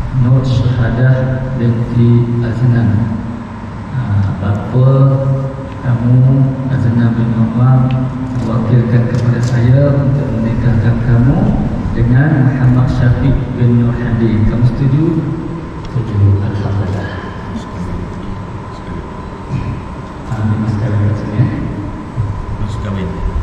Nur Syuhadah binti Aznan. Bapa kamu Aznan bin Umar mewakilkan kepada saya untuk menikahkan kamu dengan Muhammad Syafiq bin Nur Hadi. Kamu setuju? Setuju. Alhamdulillah. Mas kawin kat sini. Mas kawin.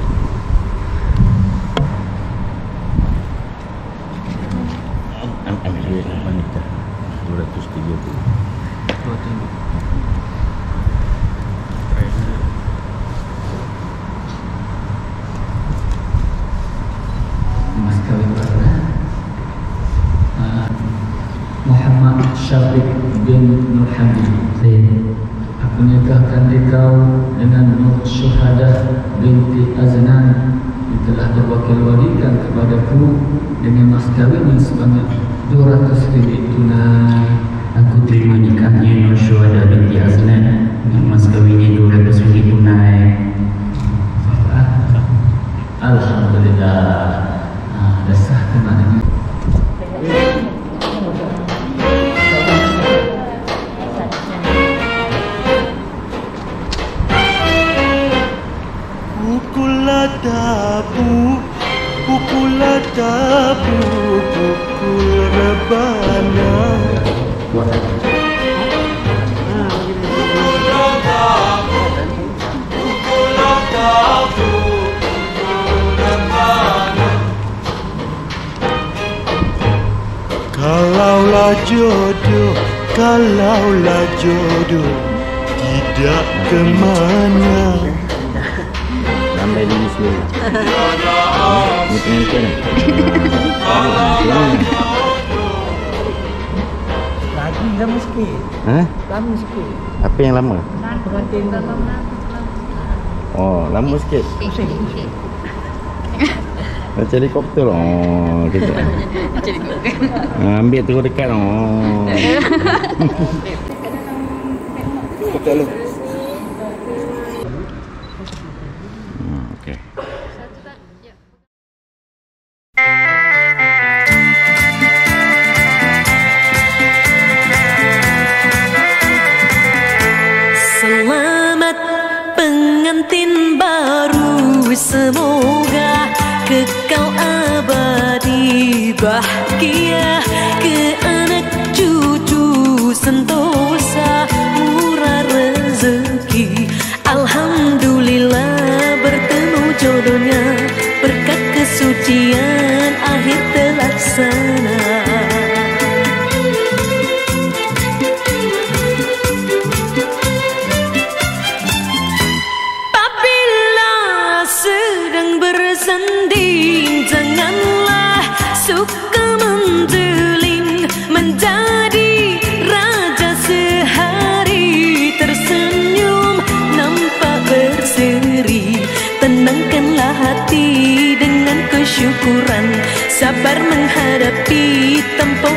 Ambil duit apa nikah? 230. Mas kawin berapa? Muhammad Syafiq bin Nur Hadi. Aku nikahkan dikau dengan Nur Syuhadah binti Aznan yang telah berwakil-walikan kepadaku dengan mas kawin yang sebanyak 200 ringgit tunai. Aku terima nikahnya Nur Syuhadah binti Aznan dengan mas kawinnya 200 ringgit tunai. Alhamdulillah. Dah sah ke maknanya? Pukul tabu, pukul rebana. Buat apa? Kalaulah jodoh tidak kemana. Lambai dulu semua. Ini pengantin. Lagi lama sikit. Lama sikit. Apa yang lama? Pengantin dalam. Oh, lama sikit. Macam helikopter. Oh, gitu. Macam helikopter. Ambil terus dekat. Oh. Betul lu. Okey. Selamat pengantin baru, semoga kekal abadi bahagia, ke anak cucu sentosa murah rezeki. Alhamdulillah bertemu jodohnya, berkat kesucian akhir terlaksana. Bersanding, janganlah suka menjeling, menjadi raja sehari, tersenyum nampak berseri. Tenangkanlah hati dengan kesyukuran, sabar menghadapi tempuh